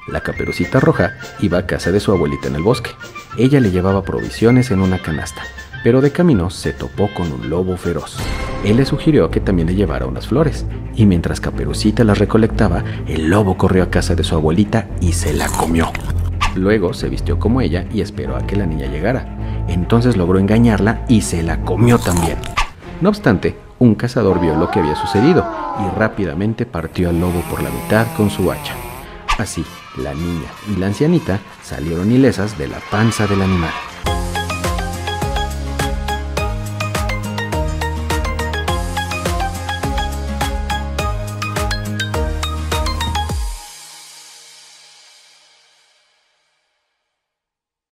La Caperucita Roja iba a casa de su abuelita en el bosque. Ella le llevaba provisiones en una canasta, pero de camino se topó con un lobo feroz. Él le sugirió que también le llevara unas flores, y mientras Caperucita las recolectaba, el lobo corrió a casa de su abuelita y se la comió. Luego se vistió como ella y esperó a que la niña llegara. Entonces logró engañarla y se la comió también. No obstante, un cazador vio lo que había sucedido y rápidamente partió al lobo por la mitad con su hacha. Así, la niña y la ancianita salieron ilesas de la panza del animal.